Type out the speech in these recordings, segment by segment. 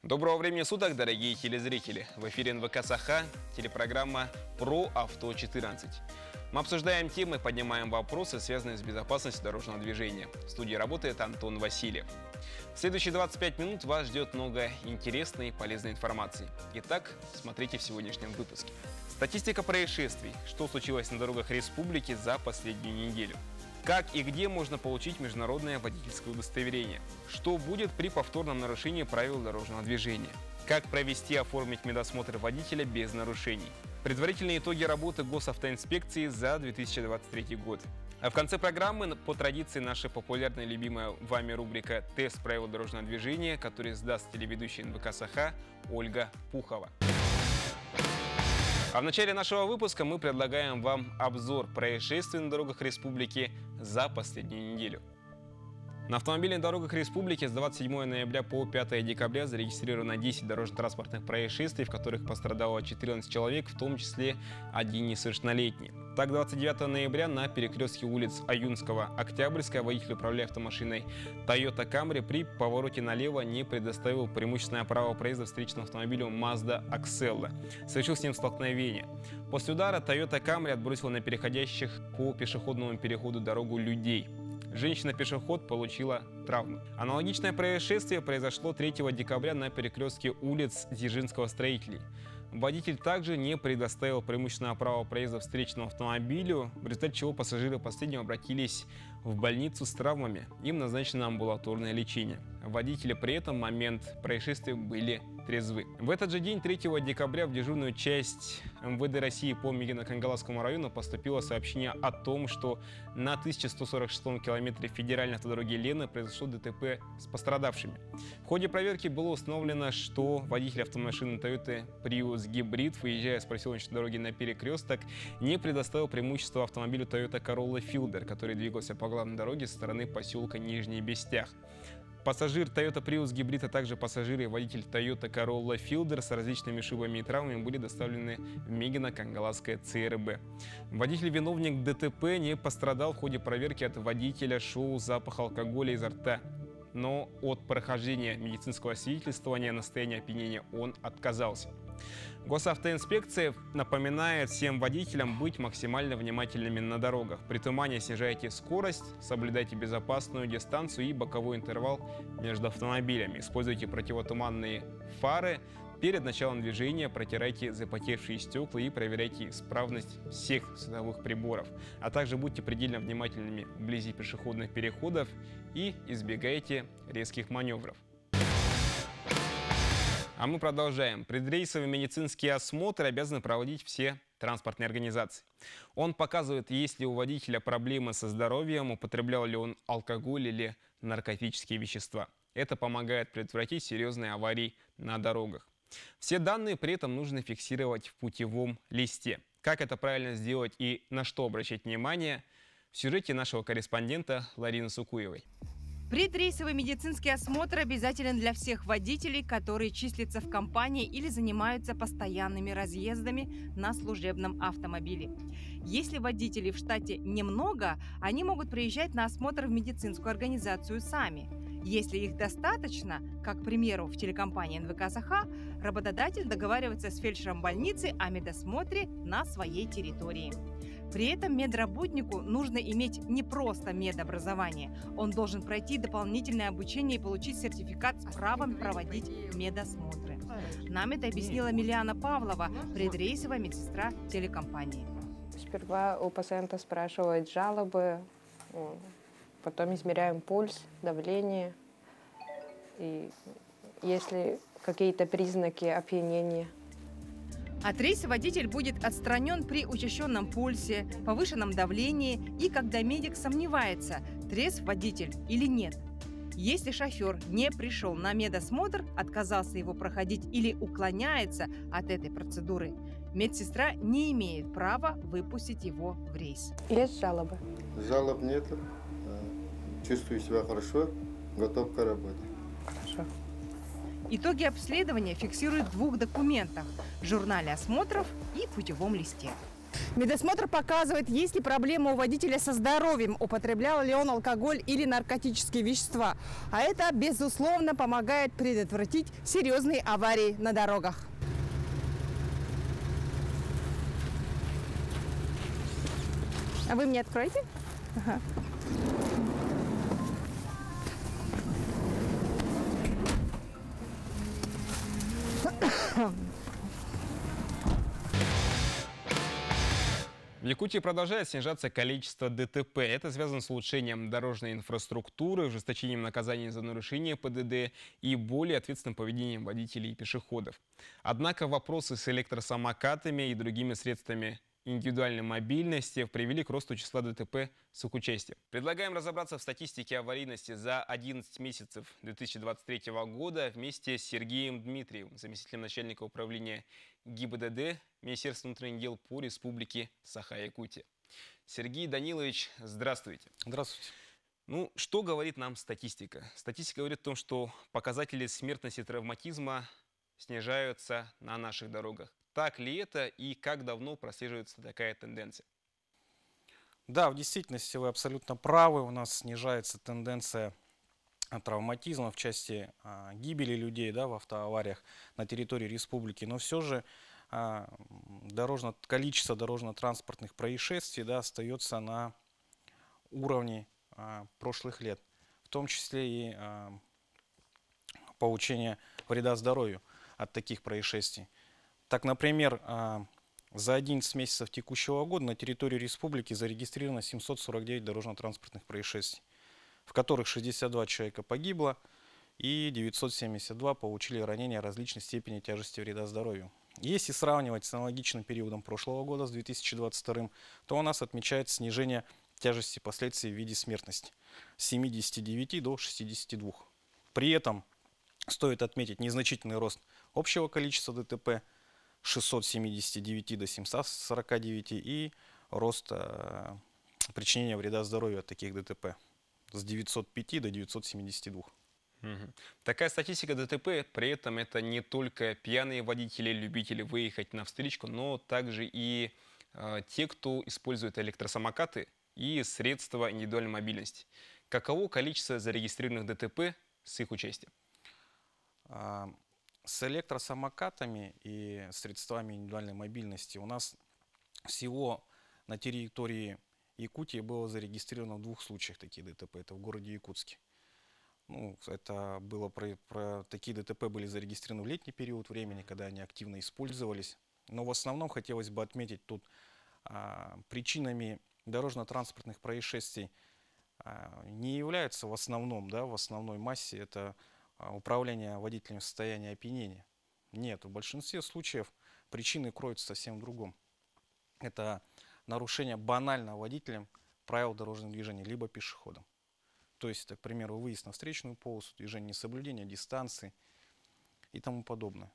Доброго времени суток, дорогие телезрители! В эфире НВК Саха, телепрограмма «Про авто 14». Мы обсуждаем темы, поднимаем вопросы, связанные с безопасностью дорожного движения. В студии работает Антон Васильев. В следующие 25 минут вас ждет много интересной и полезной информации. Итак, смотрите в сегодняшнем выпуске. Статистика происшествий. Что случилось на дорогах республики за последнюю неделю? Как и где можно получить международное водительское удостоверение? Что будет при повторном нарушении правил дорожного движения? Как провести и оформить медосмотр водителя без нарушений? Предварительные итоги работы госавтоинспекции за 2023 год. А в конце программы, по традиции, наша популярная и любимая вами рубрика «Тест правил дорожного движения», который сдаст телеведущая НВК Саха Ольга Пухова. А в начале нашего выпуска мы предлагаем вам обзор происшествий на дорогах республики за последнюю неделю. На автомобильных дорогах республики с 27 ноября по 5 декабря зарегистрировано 10 дорожно-транспортных происшествий, в которых пострадало 14 человек, в том числе один несовершеннолетний. Так, 29 ноября на перекрестке улиц Аюнского, Октябрьская водитель, управляя автомашиной Toyota Camry, при повороте налево не предоставил преимущественное право проезда встречному автомобилю Mazda Axella. Совершил с ним столкновение. После удара Toyota Camry отбросила на переходящих по пешеходному переходу дорогу людей. Женщина-пешеход получила травму. Аналогичное происшествие произошло 3 декабря на перекрестке улиц Дзержинского строителей. Водитель также не предоставил преимущественное право проезда встречному автомобилю, в результате чего пассажиры последнего обратились в больницу с травмами. Им назначено амбулаторное лечение. Водители при этом в момент происшествия были трезвы. В этот же день, 3 декабря, в дежурную часть МВД России по Мегино-Кангаласскому району поступило сообщение о том, что на 1146 километре федеральной автодороги Лены произошло ДТП с пострадавшими. В ходе проверки было установлено, что водитель автомашины Toyota Prius Hybrid, выезжая с проселочной дороги на перекресток, не предоставил преимущество автомобилю Toyota Corolla Fielder, который двигался по главной дороге со стороны поселка Нижний Бестях. Пассажир Toyota Prius Hybrid, а также пассажиры и водитель Toyota Corolla Fielder с различными шибами и травмами были доставлены в Мегино-Кангаласское ЦРБ. Водитель-виновник ДТП не пострадал в ходе проверки. От водителя шел запах алкоголя изо рта, но от прохождения медицинского освидетельствования на состояние опьянения он отказался. Госавтоинспекция напоминает всем водителям быть максимально внимательными на дорогах. При тумане снижайте скорость, соблюдайте безопасную дистанцию и боковой интервал между автомобилями. Используйте противотуманные фары. Перед началом движения протирайте запотевшие стекла и проверяйте исправность всех световых приборов. А также будьте предельно внимательными вблизи пешеходных переходов и избегайте резких маневров. А мы продолжаем. Предрейсовый медицинский осмотр обязаны проводить все транспортные организации. Он показывает, есть ли у водителя проблемы со здоровьем, употреблял ли он алкоголь или наркотические вещества. Это помогает предотвратить серьезные аварии на дорогах. Все данные при этом нужно фиксировать в путевом листе. Как это правильно сделать и на что обращать внимание, в сюжете нашего корреспондента Ларины Сукуевой. Предрейсовый медицинский осмотр обязателен для всех водителей, которые числятся в компании или занимаются постоянными разъездами на служебном автомобиле. Если водителей в штате немного, они могут приезжать на осмотр в медицинскую организацию сами. Если их достаточно, как, к примеру, в телекомпании НВК Саха, работодатель договаривается с фельдшером больницы о медосмотре на своей территории. При этом медработнику нужно иметь не просто медобразование. Он должен пройти дополнительное обучение и получить сертификат с правом проводить медосмотры. Нам это объяснила Милиана Павлова, предрейсовая медсестра телекомпании. Сперва у пациента спрашивают жалобы, потом измеряем пульс, давление, и если какие-то признаки опьянения. От рейса водитель будет отстранен при учащенном пульсе, повышенном давлении и когда медик сомневается, трезв водитель или нет. Если шофер не пришел на медосмотр, отказался его проходить или уклоняется от этой процедуры, медсестра не имеет права выпустить его в рейс. Есть жалобы? Жалоб нет. Чувствую себя хорошо, готов к работе. Хорошо. Итоги обследования фиксируют в 2 документах – журнале осмотров и путевом листе. Медосмотр показывает, есть ли проблема у водителя со здоровьем, употреблял ли он алкоголь или наркотические вещества. А это, безусловно, помогает предотвратить серьезные аварии на дорогах. А вы мне откроете? Ага. В Якутии продолжает снижаться количество ДТП. Это связано с улучшением дорожной инфраструктуры, ужесточением наказаний за нарушение ПДД и более ответственным поведением водителей и пешеходов. Однако вопросы с электросамокатами и другими средствами индивидуальной мобильности привели к росту числа ДТП с их участием. Предлагаем разобраться в статистике аварийности за 11 месяцев 2023 года вместе с Сергеем Дмитриевым, заместителем начальника управления ГИБДД Министерства внутренних дел по Республике Саха-Якутия. Сергей Данилович, здравствуйте. Здравствуйте. Ну, что говорит нам статистика? Статистика говорит о том, что показатели смертности и травматизма снижаются на наших дорогах. Так ли это и как давно прослеживается такая тенденция? Да, в действительности вы абсолютно правы. У нас снижается тенденция травматизма в части гибели людей, да, в автоавариях на территории республики. Но все же количество дорожно-транспортных происшествий, да, остается на уровне прошлых лет. В том числе и получение вреда здоровью от таких происшествий. Так, например, за 11 месяцев текущего года на территории республики зарегистрировано 749 дорожно-транспортных происшествий, в которых 62 человека погибло и 972 получили ранения различной степени тяжести вреда здоровью. Если сравнивать с аналогичным периодом прошлого года, с 2022, то у нас отмечается снижение тяжести последствий в виде смертности с 79 до 62. При этом стоит отметить незначительный рост общего количества ДТП, 679 до 749 и рост причинения вреда здоровью от таких ДТП с 905 до 972. Такая статистика ДТП, при этом это не только пьяные водители, любители выехать на встречку, но также и те, кто использует электросамокаты и средства индивидуальной мобильности. Каково количество зарегистрированных ДТП с их участием? С электросамокатами и средствами индивидуальной мобильности у нас всего на территории Якутии было зарегистрировано в 2 случаях такие ДТП. Это в городе Якутске. Ну, это было такие ДТП были зарегистрированы в летний период времени, когда они активно использовались. Но в основном хотелось бы отметить тут причинами дорожно-транспортных происшествий не являются в основном, да, в основной массе это управление водителем в состоянии опьянения. Нет, в большинстве случаев причины кроются совсем в другом. Это нарушение банально водителем правил дорожного движения, либо пешеходом. То есть, к примеру, выезд на встречную полосу, движение несоблюдения дистанции и тому подобное.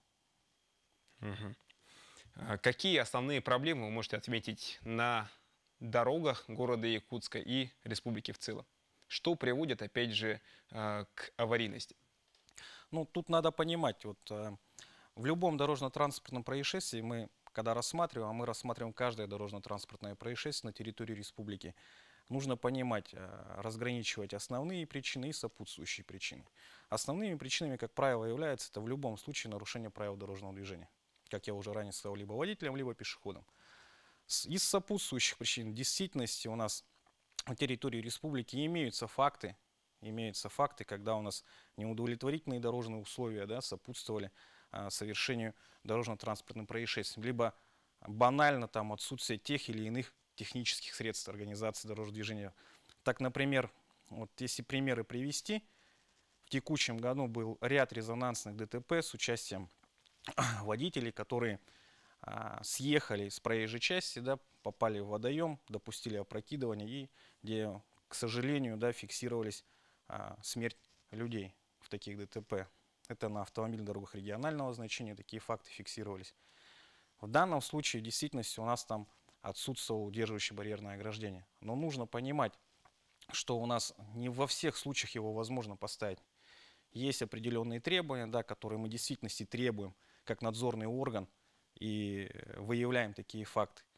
Какие основные проблемы вы можете отметить на дорогах города Якутска и республики в целом? Что приводит, опять же, к аварийности? Ну, тут надо понимать, вот в любом дорожно-транспортном происшествии мы, когда рассматриваем, мы рассматриваем каждое дорожно-транспортное происшествие на территории республики, нужно понимать, разграничивать основные причины и сопутствующие причины. Основными причинами, как правило, является это в любом случае нарушение правил дорожного движения. Как я уже ранее сказал, либо водителем, либо пешеходом. Из сопутствующих причин в действительности у нас на территории республики имеются факты, когда у нас неудовлетворительные дорожные условия, да, сопутствовали совершению дорожно-транспортным происшествиям, либо банально там отсутствие тех или иных технических средств организации дорожного движения. Так, например, вот если примеры привести, в текущем году был ряд резонансных ДТП с участием водителей, которые съехали с проезжей части, да, попали в водоем, допустили опрокидывание и где, к сожалению, да, фиксировались смерть людей в таких ДТП. Это на автомобильных дорогах регионального значения такие факты фиксировались. В данном случае в действительности у нас там отсутствовало удерживающее барьерное ограждение. Но нужно понимать, что у нас не во всех случаях его возможно поставить. Есть определенные требования, да, которые мы в действительности требуем как надзорный орган и выявляем такие факты.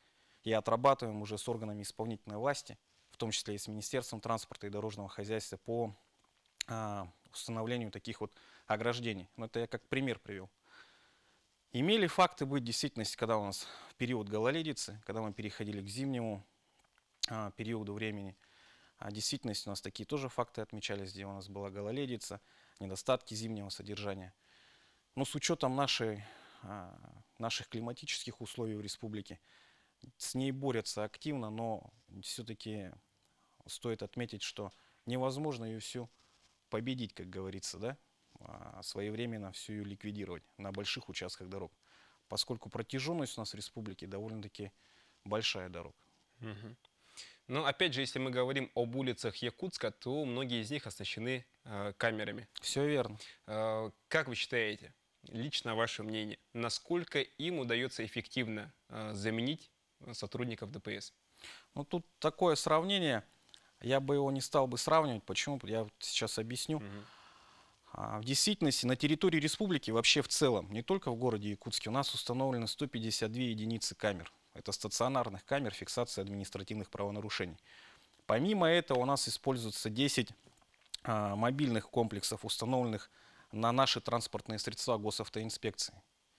и отрабатываем уже с органами исполнительной власти, в том числе и с Министерством транспорта и дорожного хозяйства, по установлению таких вот ограждений. Но это я как пример привел. Имели факты быть в действительности, когда у нас в период гололедицы, когда мы переходили к зимнему периоду времени. А в действительности у нас такие тоже факты отмечались, где у нас была гололедица, недостатки зимнего содержания. Но с учетом наших климатических условий в республике, с ней борются активно, но все-таки стоит отметить, что невозможно ее всю победить, как говорится, да? Своевременно всю ее ликвидировать на больших участках дорог, поскольку протяженность у нас в республике довольно-таки большая дорога. Мгм. Но опять же, если мы говорим об улицах Якутска, то многие из них оснащены камерами. Все верно. Как вы считаете, лично ваше мнение, насколько им удается эффективно заменить сотрудников ДПС? Ну, тут такое сравнение, я бы его не стал бы сравнивать. Почему? Я вот сейчас объясню. Мгм. В действительности на территории республики, вообще в целом, не только в городе Якутске, у нас установлено 152 единицы камер. Это стационарных камер фиксации административных правонарушений. Помимо этого у нас используется 10 мобильных комплексов, установленных на наши транспортные средства госавтоинспекции.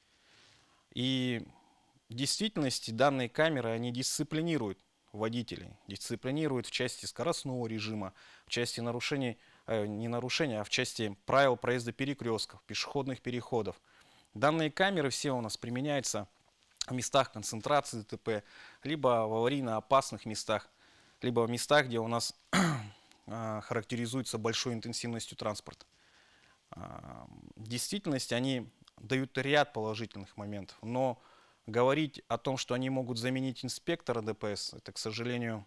И в действительности данные камеры, они дисциплинируют водителей, дисциплинируют в части скоростного режима, в части нарушений, не нарушений, а в части правил проезда перекрестков, пешеходных переходов. Данные камеры все у нас применяются в местах концентрации ДТП, либо в аварийно опасных местах, либо в местах, где у нас характеризуется большой интенсивностью транспорта. В действительности они дают ряд положительных моментов, но говорить о том, что они могут заменить инспектора ДПС, это, к сожалению,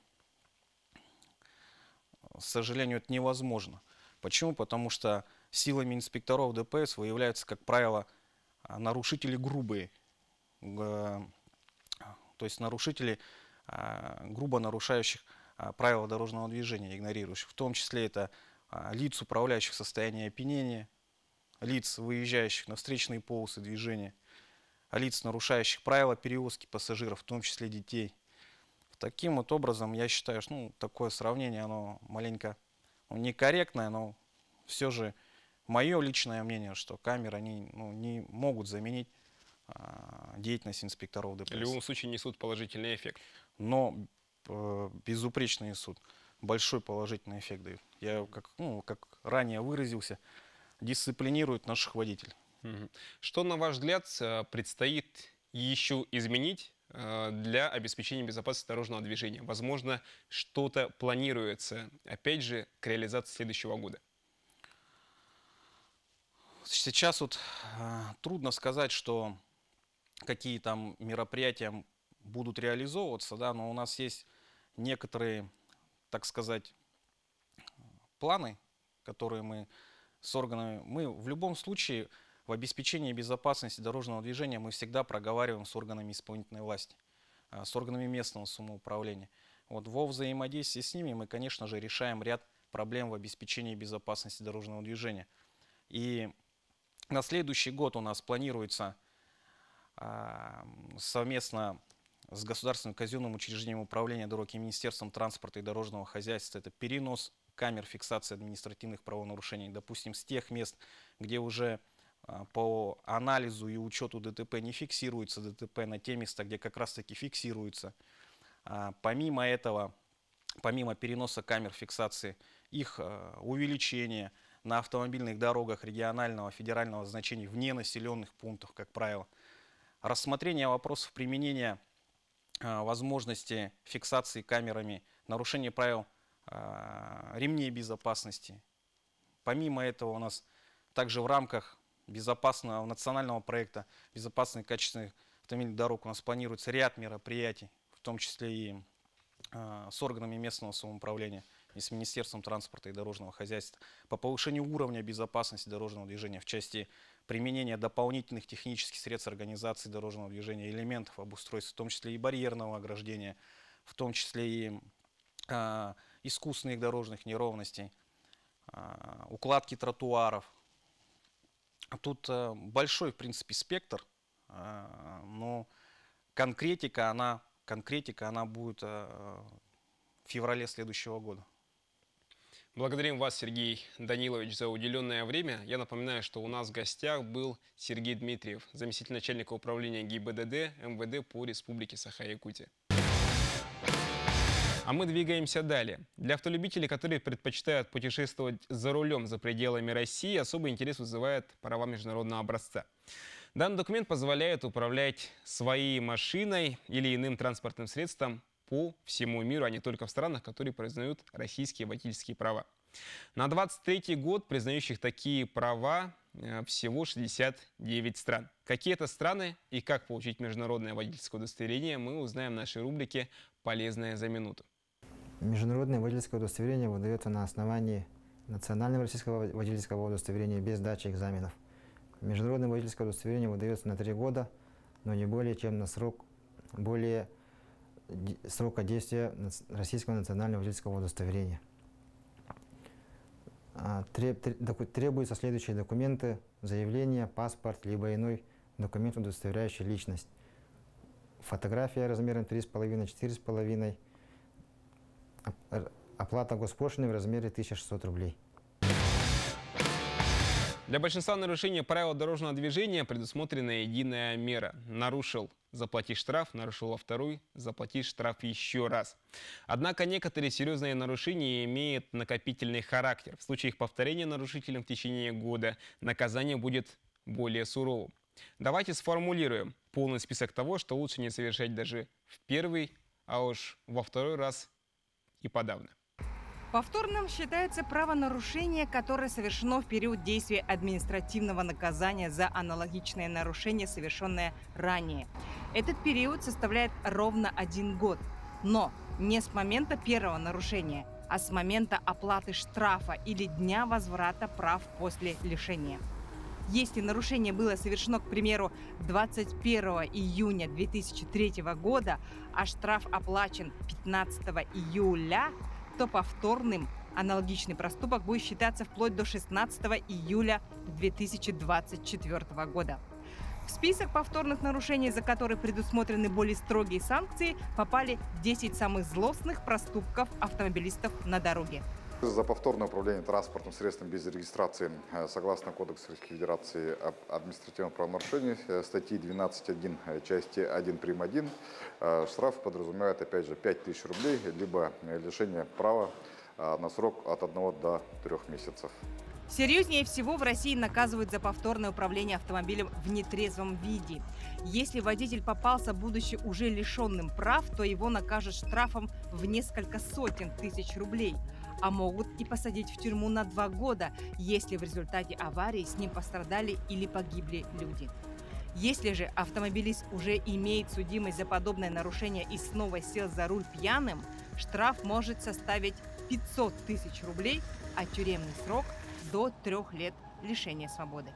это невозможно. Почему? Потому что силами инспекторов ДПС выявляются, как правило, нарушители грубые, то есть нарушители, грубо нарушающих правила дорожного движения, игнорирующих. В том числе это лиц, управляющих в состоянии опьянения, лиц, выезжающих на встречные полосы движения, лиц, нарушающих правила перевозки пассажиров, в том числе детей. Таким вот образом, я считаю, что такое сравнение, оно маленько некорректное, но все же мое личное мнение, что камеры они, не могут заменить деятельность инспекторов ДПС. В любом случае несут положительный эффект. Но безупречный суд, большой положительный эффект дают. Я как ранее выразился, дисциплинирует наших водителей. Мгм. Что, на ваш взгляд, предстоит еще изменить для обеспечения безопасности дорожного движения? Возможно, что-то планируется, опять же, к реализации следующего года. Сейчас вот трудно сказать, что какие там мероприятия будут реализовываться, да, но у нас есть некоторые, так сказать, планы, которые мы с органами, мы в любом случае в обеспечении безопасности дорожного движения мы всегда проговариваем с органами исполнительной власти, с органами местного самоуправления. Вот во взаимодействии с ними мы, конечно же, решаем ряд проблем в обеспечении безопасности дорожного движения. И на следующий год у нас планируется совместно с Государственным казенным учреждением управления дорог и Министерством транспорта и дорожного хозяйства это перенос камер фиксации административных правонарушений, допустим, с тех мест, где уже по анализу и учету ДТП не фиксируется ДТП, на те места, где как раз-таки фиксируется. Помимо этого, помимо переноса камер фиксации, их увеличение на автомобильных дорогах регионального, федерального значения вне населенных пунктов, как правило, рассмотрение вопросов применения возможности фиксации камерами, нарушение правил ремней безопасности. Помимо этого у нас также в рамках безопасного национального проекта безопасных и качественных автомобильных дорог у нас планируется ряд мероприятий, в том числе и с органами местного самоуправления и с Министерством транспорта и дорожного хозяйства по повышению уровня безопасности дорожного движения в части применения дополнительных технических средств организации дорожного движения, элементов обустройства, в том числе и барьерного ограждения, в том числе и искусственных дорожных неровностей, укладки тротуаров. Тут большой, в принципе, спектр, но конкретика, она конкретика, она будет в феврале следующего года. Благодарим вас, Сергей Данилович, за уделенное время. Я напоминаю, что у нас в гостях был Сергей Дмитриев, заместитель начальника управления ГИБДД МВД по Республике Саха-Якутия. А мы двигаемся далее. Для автолюбителей, которые предпочитают путешествовать за рулем за пределами России, особый интерес вызывает права международного образца. Данный документ позволяет управлять своей машиной или иным транспортным средством по всему миру, а не только в странах, которые признают российские водительские права. На 23-й год признающих такие права всего 69 стран. Какие это страны и как получить международное водительское удостоверение, мы узнаем в нашей рубрике «Полезное за минуту». Международное водительское удостоверение выдается на основании национального российского водительского удостоверения без сдачи экзаменов. Международное водительское удостоверение выдается на 3 года, но не более чем на срока действия российского национального водительского удостоверения. Требуются следующие документы: заявление, паспорт, либо иной документ, удостоверяющий личность. Фотография размером 3,5-4,5. Оплата госпошлины в размере 1600 рублей. Для большинства нарушений правил дорожного движения предусмотрена единая мера. Нарушил — заплати штраф, нарушил во второй — заплати штраф еще раз. Однако некоторые серьезные нарушения имеют накопительный характер. В случае их повторения нарушителем в течение года наказание будет более суровым. Давайте сформулируем полный список того, что лучше не совершать даже в первый, а уж во второй раз и подавно. Повторным считается правонарушение, которое совершено в период действия административного наказания за аналогичное нарушение, совершенное ранее. Этот период составляет ровно 1 год, но не с момента первого нарушения, а с момента оплаты штрафа или дня возврата прав после лишения. Если нарушение было совершено, к примеру, 21 июня 2003 года, а штраф оплачен 15 июля, то повторным аналогичный проступок будет считаться вплоть до 16 июля 2024 года. В список повторных нарушений, за которые предусмотрены более строгие санкции, попали 10 самых злостных проступков автомобилистов на дороге. За повторное управление транспортным средством без регистрации, согласно Кодексу Российской Федерации об административном правонарушении, статьи 12.1, части 1 прим. 1, штраф подразумевает, опять же, 5000 рублей, либо лишение права на срок от 1 до 3 месяцев. Серьезнее всего в России наказывают за повторное управление автомобилем в нетрезвом виде. Если водитель попался, будучи уже лишенным прав, то его накажут штрафом в несколько сотен тысяч рублей. А могут и посадить в тюрьму на 2 года, если в результате аварии с ним пострадали или погибли люди. Если же автомобилист уже имеет судимость за подобное нарушение и снова сел за руль пьяным, штраф может составить 500 тысяч рублей, а тюремный срок до 3 лет лишения свободы.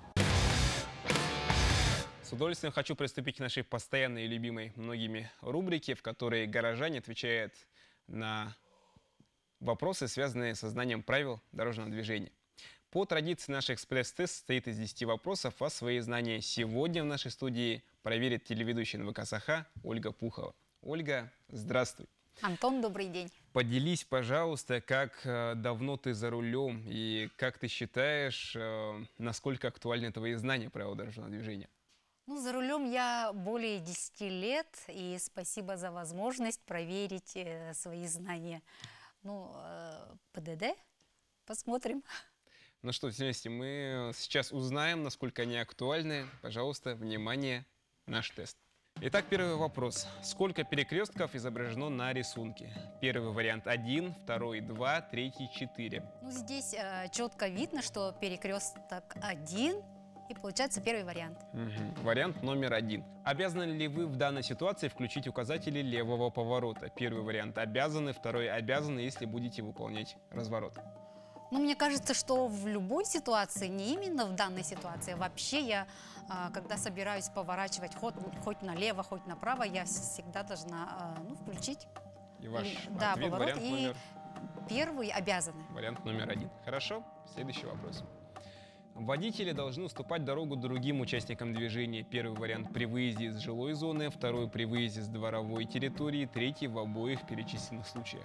С удовольствием хочу приступить к нашей постоянной и любимой многими рубрике, в которой горожане отвечают на вопросы, связанные со знанием правил дорожного движения. По традиции наш экспресс-тест состоит из 10 вопросов, а свои знания сегодня в нашей студии проверит телеведущая НВК Саха Ольга Пухова. Ольга, здравствуй. Антон, добрый день. Поделись, пожалуйста, как давно ты за рулем и как ты считаешь, насколько актуальны твои знания правил дорожного движения? Ну, за рулем я более 10 лет, и спасибо за возможность проверить свои знания. Ну, ПДД, посмотрим. Ну что, вместе мы сейчас узнаем, насколько они актуальны. Пожалуйста, внимание, наш тест. Итак, первый вопрос. Сколько перекрестков изображено на рисунке? Первый вариант 1, второй 2, третий 4. Ну, здесь четко видно, что перекресток 1, и получается первый вариант. Вариант номер 1. Обязаны ли вы в данной ситуации включить указатели левого поворота? Первый вариант обязаны, второй обязаны, если будете выполнять разворот. Ну, мне кажется, что в любой ситуации, не именно в данной ситуации, вообще я, когда собираюсь поворачивать хоть налево, хоть направо, я всегда должна включить. И ваш да, ответ, поворот, вариант и номер... первый обязаны. Вариант номер 1. Хорошо. Следующий вопрос. Водители должны уступать дорогу другим участникам движения. Первый вариант при выезде из жилой зоны, второй при выезде с дворовой территории, третий в обоих перечисленных случаях.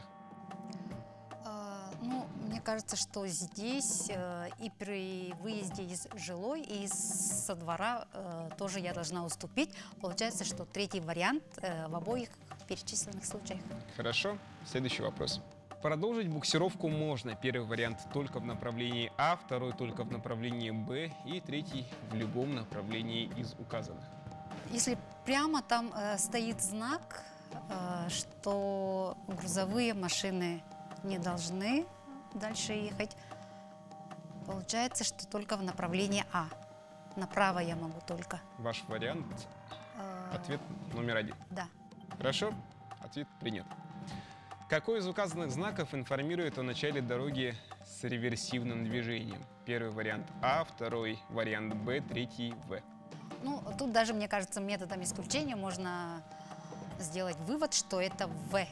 Ну, мне кажется, что здесь и при выезде из жилой, и со двора тоже я должна уступить. Получается, что третий вариант в обоих перечисленных случаях. Хорошо. Следующий вопрос. Продолжить буксировку можно. Первый вариант только в направлении А, второй только в направлении Б и третий в любом направлении из указанных. Если прямо там стоит знак, что грузовые машины не должны дальше ехать, получается, что только в направлении А. Направо я могу только. Ваш вариант – ответ номер 1. Да. Хорошо. Ответ принят. Какой из указанных знаков информирует о начале дороги с реверсивным движением? Первый вариант А, второй вариант Б, третий В. Ну, тут даже, мне кажется, методом исключения можно сделать вывод, что это В.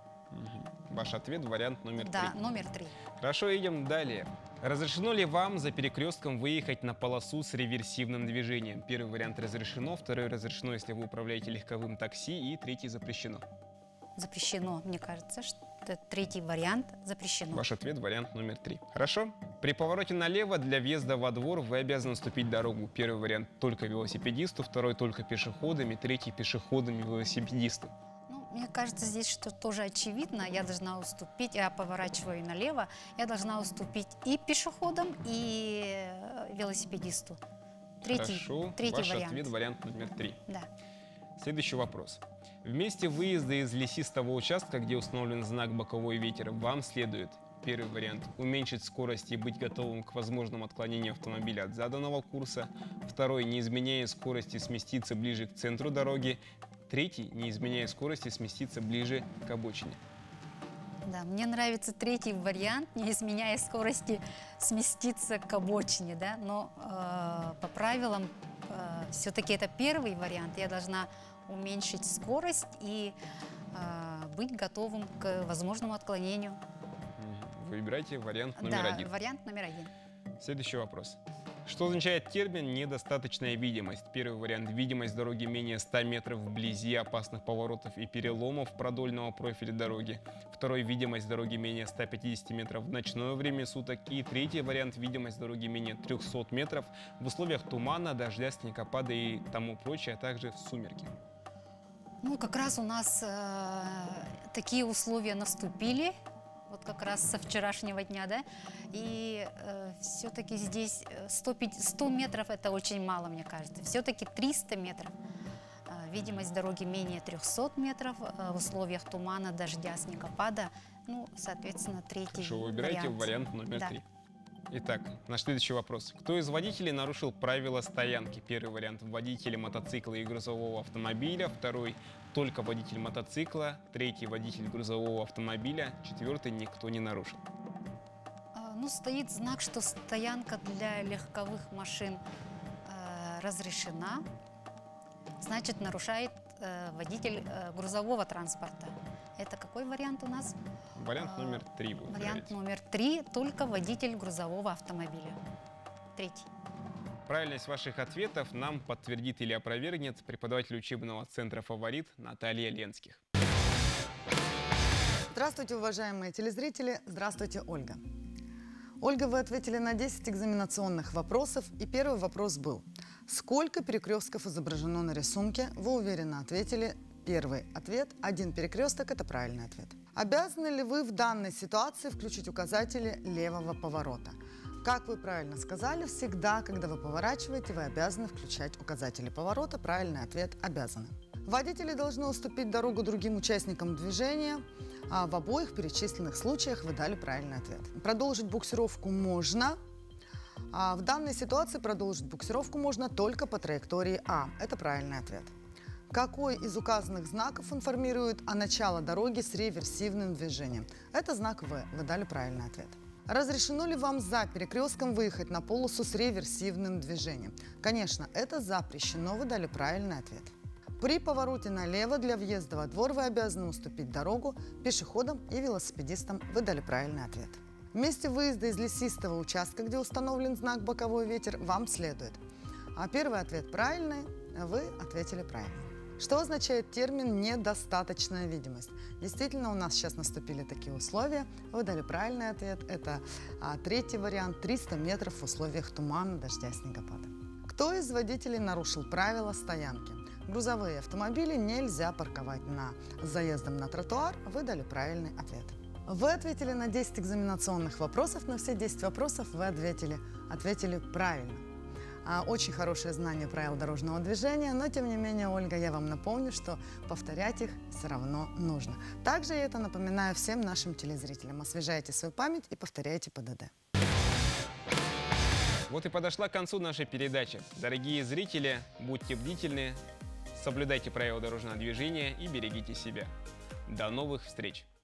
Ваш ответ – вариант номер 3. Да, номер 3. Хорошо, идем далее. Разрешено ли вам за перекрестком выехать на полосу с реверсивным движением? Первый вариант разрешено, второй разрешено, если вы управляете легковым такси, и третий запрещено. Запрещено, мне кажется, что третий вариант запрещено. Ваш ответ – вариант номер 3. Хорошо. При повороте налево для въезда во двор вы обязаны уступить дорогу. Первый вариант – только велосипедисту, второй – только пешеходам, и третий – пешеходам и велосипедисту. Ну, мне кажется, здесь что тоже очевидно. Я должна уступить, я поворачиваю налево, я должна уступить и пешеходам, и велосипедисту. Хорошо. Третий Ваш вариант. ответ – вариант номер 3. Да. Следующий вопрос. В месте выезда из лесистого участка, где установлен знак «Боковой ветер», вам следует: первый вариант – уменьшить скорость и быть готовым к возможному отклонению автомобиля от заданного курса, второй – не изменяя скорости, сместиться ближе к центру дороги, третий – не изменяя скорости, сместиться ближе к обочине. Да, мне нравится третий вариант, не изменяя скорости, сместиться к обочине, да, но по правилам все-таки это первый вариант. Я должна уменьшить скорость и быть готовым к возможному отклонению. Выбирайте вариант номер 1. Да, вариант номер 1. Следующий вопрос. Что означает термин «недостаточная видимость»? Первый вариант – видимость дороги менее 100 метров вблизи опасных поворотов и переломов продольного профиля дороги. Второй – видимость дороги менее 150 метров в ночное время суток. И третий вариант – видимость дороги менее 300 метров в условиях тумана, дождя, снегопада и тому прочее, а также в сумерки. Ну, как раз у нас такие условия наступили. Вот как раз со вчерашнего дня, да, и все-таки здесь 100 метров это очень мало, мне кажется. Все-таки 300 метров. Видимость дороги менее 300 метров в условиях тумана, дождя, снегопада. Ну, соответственно, третий Хорошо, выбирайте вариант номер 3. Итак, наш следующий вопрос. Кто из водителей нарушил правила стоянки? Первый вариант – водители мотоцикла и грузового автомобиля. Второй – только водитель мотоцикла. Третий – водитель грузового автомобиля. Четвертый – никто не нарушил. Ну, стоит знак, что стоянка для легковых машин разрешена. Значит, нарушает водитель грузового транспорта. Это какой вариант у нас? Вариант номер 3. Вариант номер 3 – только водитель грузового автомобиля. Третий. Правильность ваших ответов нам подтвердит или опровергнет преподаватель учебного центра «Фаворит» Наталья Ленских. Здравствуйте, уважаемые телезрители. Здравствуйте, Ольга. Ольга, вы ответили на 10 экзаменационных вопросов, и первый вопрос был: сколько перекрестков изображено на рисунке? Вы уверенно ответили первый ответ. 1 перекресток – это правильный ответ. Обязаны ли вы в данной ситуации включить указатели левого поворота? Как вы правильно сказали, всегда, когда вы поворачиваете, вы обязаны включать указатели поворота. Правильный ответ – обязаны. Водители должны уступить дорогу другим участникам движения. А в обоих перечисленных случаях вы дали правильный ответ. Продолжить буксировку можно. А в данной ситуации продолжить буксировку можно только по траектории А. Это правильный ответ. Какой из указанных знаков информирует о начале дороги с реверсивным движением? Это знак В. Вы дали правильный ответ. Разрешено ли вам за перекрестком выехать на полосу с реверсивным движением? Конечно, это запрещено. Вы дали правильный ответ. При повороте налево для въезда во двор вы обязаны уступить дорогу пешеходам и велосипедистам. Вы дали правильный ответ. В месте выезда из лесистого участка, где установлен знак «Боковой ветер», вам следует. А первый ответ правильный, вы ответили правильно. Что означает термин «недостаточная видимость»? Действительно, у нас сейчас наступили такие условия. Вы дали правильный ответ. Это третий вариант – 300 метров в условиях тумана, дождя, снегопада. Кто из водителей нарушил правила стоянки? Грузовые автомобили нельзя парковать с заездом на тротуар. Вы дали правильный ответ. Вы ответили на 10 экзаменационных вопросов. На все 10 вопросов вы ответили правильно. Очень хорошее знание правил дорожного движения, но тем не менее, Ольга, я вам напомню, что повторять их все равно нужно. Также я это напоминаю всем нашим телезрителям. Освежайте свою память и повторяйте ПДД. Вот и подошла к концу наша передача. Дорогие зрители, будьте бдительны, соблюдайте правила дорожного движения и берегите себя. До новых встреч!